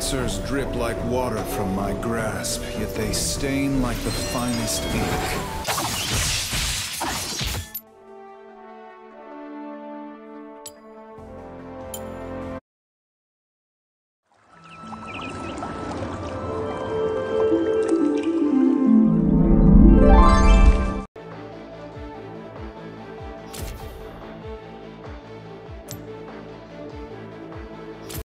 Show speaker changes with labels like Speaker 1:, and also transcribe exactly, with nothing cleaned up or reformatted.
Speaker 1: answers drip like water from my grasp, yet they stain like the finest ink.